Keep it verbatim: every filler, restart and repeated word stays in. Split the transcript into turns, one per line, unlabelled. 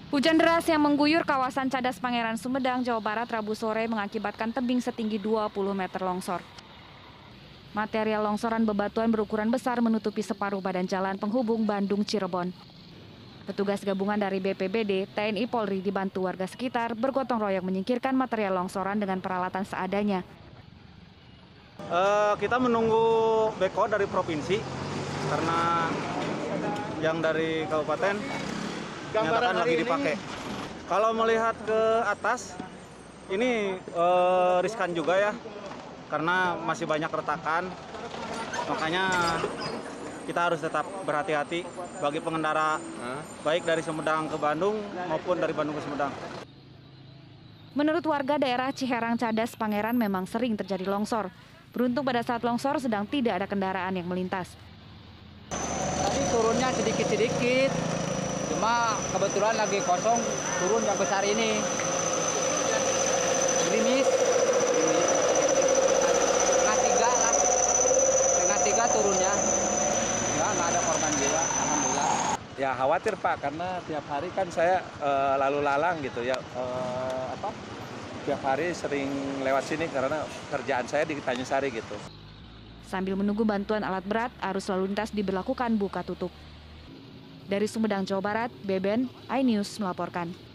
Hujan deras yang mengguyur kawasan Cadas Pangeran Sumedang, Jawa Barat Rabu sore mengakibatkan tebing setinggi dua puluh meter longsor. Material longsoran bebatuan berukuran besar menutupi separuh badan jalan penghubung Bandung-Cirebon. Petugas gabungan dari B P B D, T N I Polri dibantu warga sekitar bergotong royong menyingkirkan material longsoran dengan peralatan seadanya.
Uh, kita menunggu beko dari provinsi karena yang dari kabupaten menyatakan lagi dipakai. Kalau melihat ke atas, ini uh, riskan juga ya, karena masih banyak retakan. Makanya kita harus tetap berhati-hati bagi pengendara, hmm? baik dari Sumedang ke Bandung maupun dari Bandung ke Sumedang.
Menurut warga daerah Ciherang Cadas Pangeran memang sering terjadi longsor. Beruntung pada saat longsor sedang tidak ada kendaraan yang melintas.
Tadi turunnya sedikit-sedikit, cuma kebetulan lagi kosong, turun yang besar ini. Gerimis, setengah tiga lah, setengah tiga turunnya. Ya, nggak ada korban jiwa, alhamdulillah.
Ya khawatir Pak, karena tiap hari kan saya uh, lalu lalang gitu ya, uh, apa? Tiap hari sering lewat sini karena kerjaan saya di Tanjungsari gitu.
Sambil menunggu bantuan alat berat, arus lalu lintas diberlakukan buka tutup. Dari Sumedang, Jawa Barat, Beben, iNews melaporkan.